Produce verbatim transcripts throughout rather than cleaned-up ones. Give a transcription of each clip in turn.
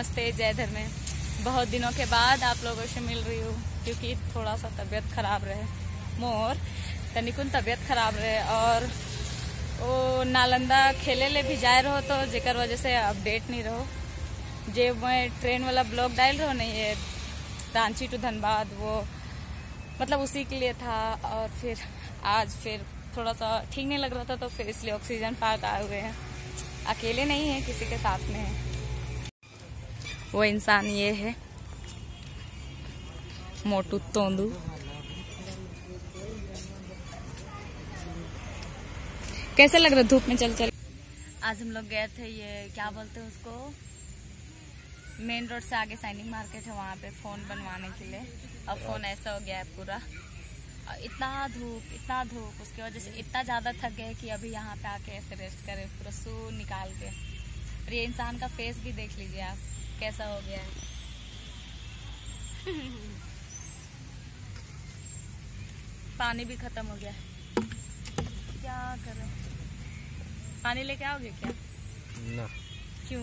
नमस्ते, जय धर्मे। बहुत दिनों के बाद आप लोगों से मिल रही हूँ क्योंकि थोड़ा सा तबीयत खराब रहे मोर तनिकुन तबीयत खराब रहे और वो नालंदा खेले ले भी जाए रहो तो जेकर वजह से अपडेट नहीं रहो। जे मैं ट्रेन वाला ब्लॉग डाल रहा हूँ नहीं ये रांची टू धनबाद, वो मतलब उसी के लिए था। और फिर आज फिर थोड़ा सा ठीक नहीं लग रहा था तो फिर इसलिए ऑक्सीजन पार्क आए हुए हैं। अकेले नहीं है, किसी के साथ में है। वो इंसान ये है मोटू तोंदू। कैसे लग रहा धूप में चल चल। आज हम लोग गए थे, ये क्या बोलते हैं उसको, मेन रोड से आगे साइनिंग मार्केट है, वहाँ पे फोन बनवाने के लिए। अब फोन ऐसा हो गया है पूरा, इतना धूप इतना धूप, उसकी वजह से इतना ज्यादा थक गए कि अभी यहाँ पे आके ऐसे रेस्ट करे पूरा सू निकाल के। और ये इंसान का फेस भी देख लीजिए आप कैसा हो गया है। पानी भी खत्म हो गया, क्या करें। पानी लेके आओगे क्या? ना। क्यों?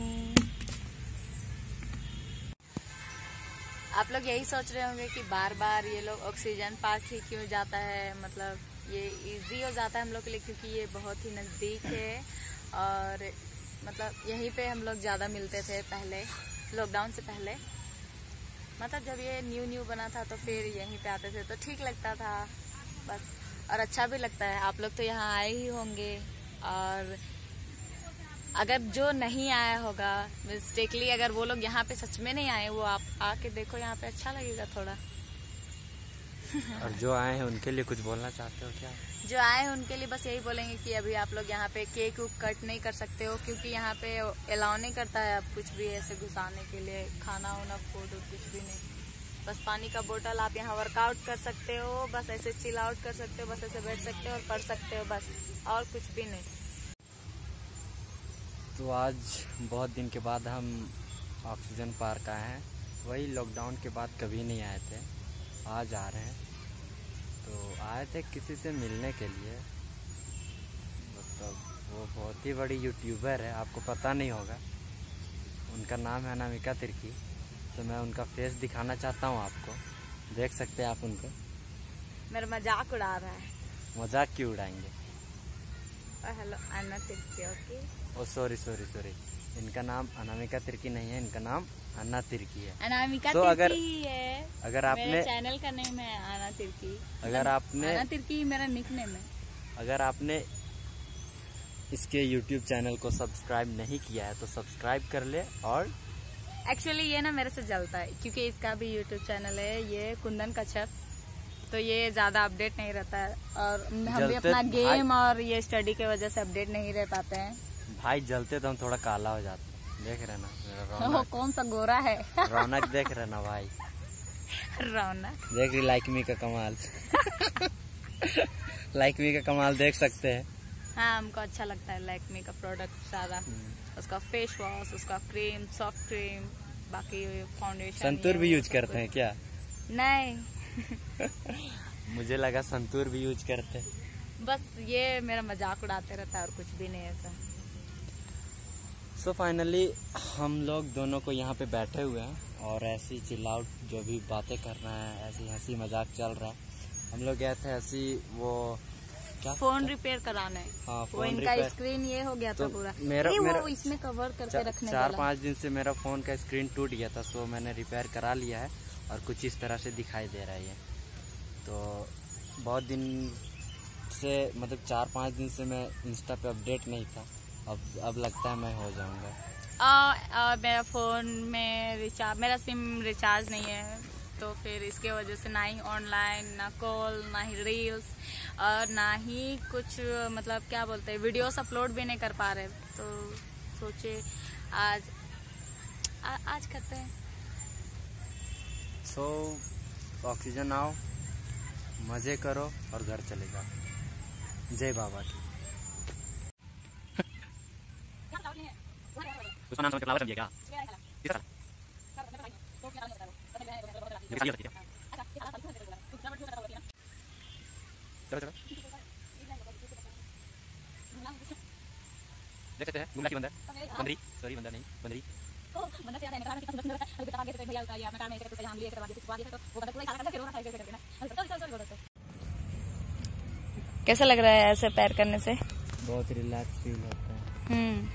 आप लोग यही सोच रहे होंगे कि बार बार ये लोग ऑक्सीजन पार्क ही क्यों जाता है। मतलब ये इजी हो जाता है हम लोग के लिए क्योंकि ये बहुत ही नज़दीक है और मतलब यहीं पे हम लोग ज़्यादा मिलते थे पहले, लॉकडाउन से पहले। मतलब जब ये न्यू न्यू बना था तो फिर यहीं पे आते थे तो ठीक लगता था बस, और अच्छा भी लगता है। आप लोग तो यहाँ आए ही होंगे, और अगर जो नहीं आया होगा मिस्टेकली, अगर वो लोग यहाँ पे सच में नहीं आए, वो आप आके देखो यहाँ पे, अच्छा लगेगा थोड़ा। और जो आए हैं उनके लिए कुछ बोलना चाहते हो क्या? जो आए हैं उनके लिए बस यही बोलेंगे कि अभी आप लोग यहाँ पे केक उक कट नहीं कर सकते हो क्योंकि यहाँ पे अलाउ नहीं करता है अब कुछ भी ऐसे घुसाने के लिए, खाना वाना फूड कुछ भी नहीं। बस पानी का बोतल, आप यहाँ वर्कआउट कर सकते हो, बस ऐसे चिल आउट कर सकते हो, बस ऐसे बैठ सकते हो और पढ़ सकते हो, बस और कुछ भी नहीं। तो आज बहुत दिन के बाद हम ऑक्सीजन पार्क आए हैं। वही लॉकडाउन के बाद कभी नहीं आए थे, आज आ रहे हैं। तो आए थे किसी से मिलने के लिए, मतलब वो बहुत ही बड़ी यूट्यूबर है, आपको पता नहीं होगा। उनका नाम है अनामिका तिर्की। तो मैं उनका फेस दिखाना चाहता हूँ आपको, देख सकते हैं आप उनको। मेरा मजाक उड़ा रहा है। मजाक क्यों उड़ाएंगे? Hello Anna Tirkey. Okay, oh sorry sorry sorry इनका नाम अनामिका तिर्की नहीं है, इनका नाम अन्ना तिर्की है। अनामिका तो तिर्की अगर ही है। अगर आपने मेरे चैनल का नेम है अन्ना तिर्की। अगर आपने अन्ना तिर्की मेरा निक नेम है। अगर आपने इसके यूट्यूब चैनल को सब्सक्राइब नहीं किया है तो सब्सक्राइब कर ले। और एक्चुअली ये ना मेरे से जलता है क्योंकि इसका भी यूट्यूब चैनल है, ये कुंदन कच्छप, तो ये ज्यादा अपडेट नहीं रहता है और हम भी अपना गेम और ये स्टडी के वजह से अपडेट नहीं रह पाते हैं। भाई जलते तो हम थोड़ा काला हो जाते हैं, देख रहे ना मेरा रौनक। कौन सा गोरा है? रौनक देख रहे ना भाई, रौनक देख रही लाइक मी का कमाल। लाइक मी का कमाल देख सकते हैं। हाँ, हमको अच्छा लगता है लैक्मे का प्रोडक्ट सारा, उसका फेस वॉश, उसका क्रीम, सॉफ्ट क्रीम, बाकी फाउंडेशन। संतूर भी यूज करते हैं क्या? नहीं। मुझे लगा संतूर भी यूज करते हैं। बस ये मेरा मजाक उड़ाते रहता है और कुछ भी नहीं ऐसा। सो so फाइनली हम लोग दोनों को यहाँ पे बैठे हुए हैं और ऐसी चिल आउट जो भी बातें करना है, ऐसी हंसी मजाक चल रहा है। हम लोग गए थे ऐसी वो क्या फोन रिपेयर कराने। हाँ, वो फोन इनका रिपेयर। स्क्रीन ये हो गया था तो पूरा, मेरा, मेरा वो इसमें कवर करके चा, रखने चार वाला। पाँच दिन से मेरा फोन का स्क्रीन टूट गया था, सो मैंने रिपेयर करा लिया है और कुछ इस तरह से दिखाई दे रहा है ये। तो बहुत दिन से, मतलब चार पाँच दिन से मैं इंस्टा पे अपडेट नहीं था, अब अब लगता है मैं हो जाऊंगा। आ, आ, मेरा फोन में रिचार्ज, मेरा सिम रिचार्ज नहीं है तो फिर इसके वजह से ना ही ऑनलाइन, ना कॉल, ना ही रील्स और ना ही कुछ मतलब क्या बोलते हैं वीडियोस अपलोड भी नहीं कर पा रहे। तो सोचे आज आ, आज करते हैं। सो so, ऑक्सीजन आओ, मजे करो और घर चले जाओ। जय बाबा की। उसका नाम समझ के फ्लावर समझिएगा। चलो चलो देख सकते हैं गुमला की बंदर, बंदरी, सॉरी बंदर नहीं बंदरी। तो मतलब क्या कहने का कितना सुंदर है अभी बता के तो भैया का ये अपना काम ऐसे करके हम लिए करवा दिए करवा दिए तो वो बता पूरा सारा करके रोना था ऐसे करके ना चल चल चल बोलो तो कैसा लग रहा है ऐसे पैर करने से? बहुत रिलैक्स फील होता है। हम्म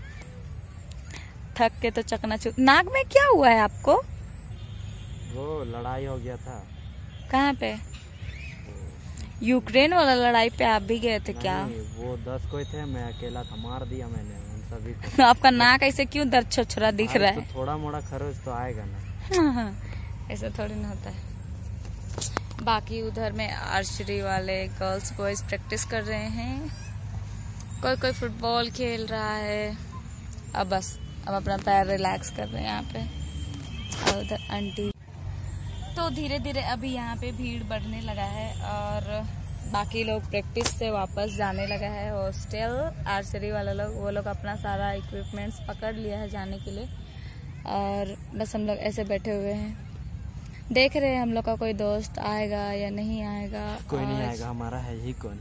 थक के तो चकनाचूर। नाक में क्या हुआ है आपको? वो लड़ाई हो गया था। कहाँ पे? यूक्रेन वाला लड़ाई पे आप भी गए थे क्या? वो दस कोई थे, मैं अकेला था, मार दिया मैंने उन सभी को। आपका नाक ऐसे क्यों दर्द छोछरा दिख रहा है? तो थोड़ा मोड़ा खरोच तो आएगा ना। हाँ हाँ ऐसा थोड़ी ना होता है। बाकी उधर में आर्चरी वाले गर्ल्स बॉयज प्रैक्टिस कर रहे हैं, कोई कोई फुटबॉल खेल रहा है। अब बस अब अपना पैर रिलैक्स कर रहे हैं यहाँ पे। और उधर आंटी तो धीरे धीरे अभी यहाँ पे भीड़ बढ़ने लगा है और बाकी लोग प्रैक्टिस से वापस जाने लगा है हॉस्टल। आर्चरी वाले लोग वो लोग अपना सारा इक्विपमेंट्स पकड़ लिया है जाने के लिए और बस हम लोग ऐसे बैठे हुए हैं, देख रहे हैं हम लोग का कोई दोस्त आएगा या नहीं आएगा। कोई नहीं आएगा, हमारा है ही कौन।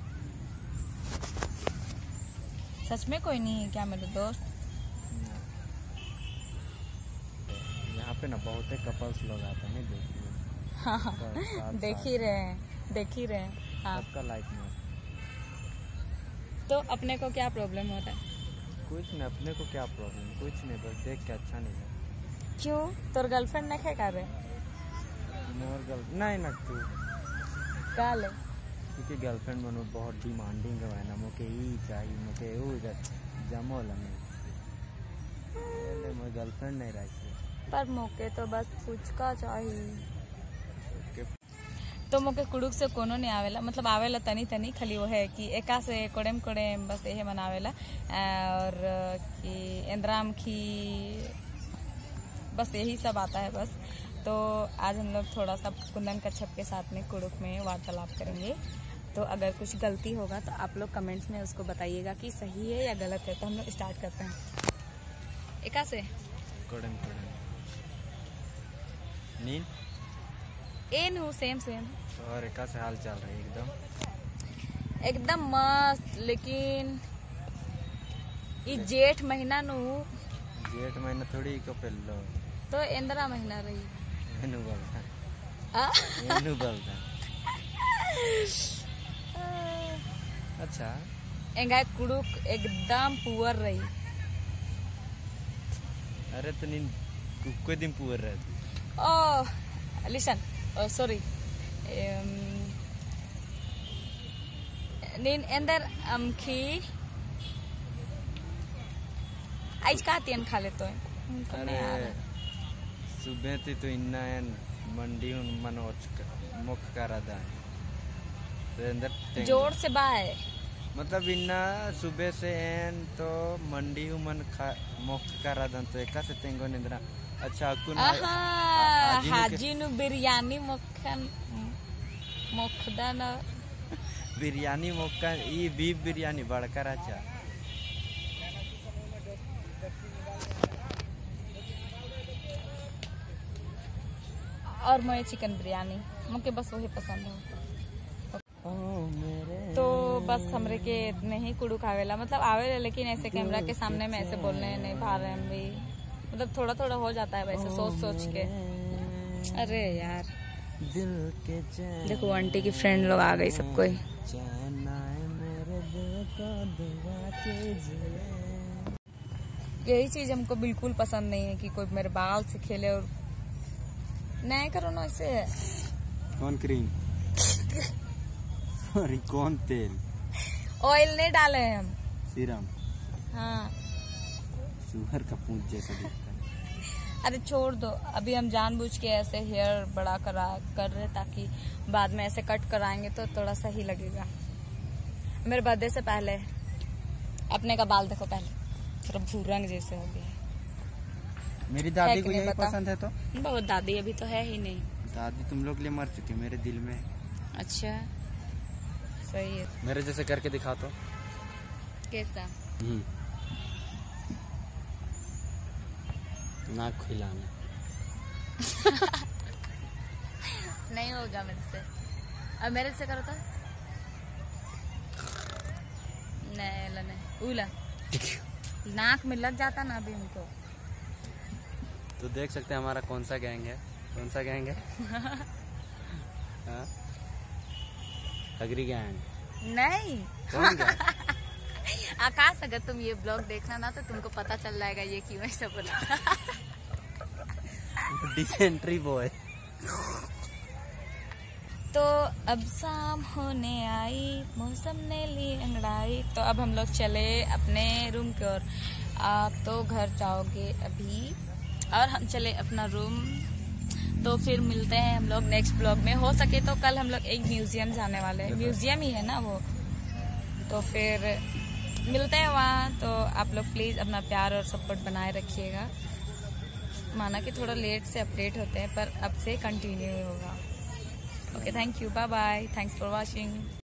सच में कोई नहीं है क्या मेरे दोस्त? यहाँ पे ना बहुत कपल्स लोग आते हैं, देखिए। हाँ हाँ देख ही रहे हैं देख ही रहे हैं। हाँ सबका लाइफ में तो अपने को क्या प्रॉब्लम हो रहा है? कुछ नहीं, अपने को क्या प्रॉब्लम, कुछ नहीं, बस देख के अच्छा नहीं लगा। क्यों तोर गर्लफ्रेंड नहीं क्या कर रहे? मोर गर्ल नहीं ना तू का ले क्योंकि गर्लफ्रेंड मनो बहुत डिमांडिंग है ना, मुझे ये चाहिए, मुझे वो जमो लगे मोर गर्लफ्रेंड नहीं रही पर मौके तो बस फुचका चाहिए। तो मौके कुड़ुक से कोनो नहीं आवेला, मतलब आवेला तनी तनी, खाली वो है कि एका से कोडेम कोडेम बस यही मनावेला और कि इंद्राम की बस यही सब आता है बस। तो आज हम लोग थोड़ा सा कुंदन कच्छप के साथ में कुड़ुक में वार्तालाप करेंगे। तो अगर कुछ गलती होगा तो आप लोग कमेंट्स में उसको बताइएगा कि सही है या गलत है। तो हम लोग स्टार्ट करते हैं एका से कोडेम कोडेम नींद ए नु सेम सेम और एका से हाल चल रही एकदम एकदम मस्त। लेकिन ये जेठ महीना नु जेठ महीना थोड़ी को पेलो तो इंद्रा महीना रही एनु बोलता आ? एनु बोलता अच्छा एंगा कुड़ुक एकदम पुअर रही। अरे तो नींद कोई दिन पुअर रहती। ओह लिसन सॉरी नीन अंदर अमखी आज का तीन खा ले तो अरे सुबह थी तो इन्ना मंडी उन मनोज मुख करा था तो अंदर जोर से बाय मतलब इन्ना सुबह से एन तो मंडी मन मुख करा था तो एका से तेंगो निंद्रा। अच्छा कुन हाजी नु बिरयानी मक्खन मखदा न बिरयानी मक्खन ई बीफ बिरयानी बड़कर अच्छा और मैं चिकन बिरयानी मुझे बस वही पसंद है। तो बस हमरे के इतने ही कुड़ुक आवेला, मतलब आवेला लेकिन ऐसे कैमरा के सामने में ऐसे बोलने नहीं पा रहे हम भी, मतलब थोड़ा थोड़ा हो जाता है वैसे सोच सोच के। अरे यार दिल के देखो आंटी की फ्रेंड लोग आ गई सब कोई। यही चीज हमको बिल्कुल पसंद नहीं है कि कोई मेरे बाल से खेले और नहीं करो ना ऐसे। कौन क्रीम सॉरी कौन तेल ऑयल नहीं डाले हैं हम, सीरम। हाँ सुअर का पूंछ जैसा दिखता है। अरे छोड़ दो, अभी हम जानबूझ के ऐसे हेयर बड़ा करा कर रहे ताकि बाद में ऐसे कट कराएंगे तो थोड़ा सही लगेगा। मेरे बर्थडे से पहले अपने का बाल देखो, पहले थोड़ा भूरंग जैसे हो गया। मेरी दादी को यही पसंद है तो बहुत दादी अभी तो है ही नहीं। दादी तुम लोग लिए मर चुकी मेरे दिल में। अच्छा सही है। मेरे जैसे करके दिखा तो कैसा नाक खिलाना नहीं होगा मेरे से। अब मेरे से करो तो नहीं ला नहीं उला नाक में लग जाता ना अभी उनको। तो देख सकते हैं हमारा कौन सा गैंग है। कौन सा गैंग है? हाँ? अग्री गैंग नहीं। कौन गैंग? आकाश, अगर तुम ये ब्लॉग देखना ना तो तुमको पता चल जाएगा ये क्यों ऐसा बोला। डिसेंट्री बॉय। तो अब शाम होने आई, मौसम ने ली अंगड़ाई, तो अब हम लोग चले अपने रूम की ओर। आप तो घर जाओगे अभी और हम चले अपना रूम। तो फिर मिलते हैं हम लोग नेक्स्ट ब्लॉग में। हो सके तो कल हम लोग एक म्यूजियम जाने वाले हैं, म्यूजियम ही है ना वो, तो फिर मिलते हैं वहाँ। तो आप लोग प्लीज़ अपना प्यार और सपोर्ट बनाए रखिएगा। माना कि थोड़ा लेट से अपडेट होते हैं पर अब से कंटिन्यू होगा। Okay, thank you, bye bye, thanks for watching.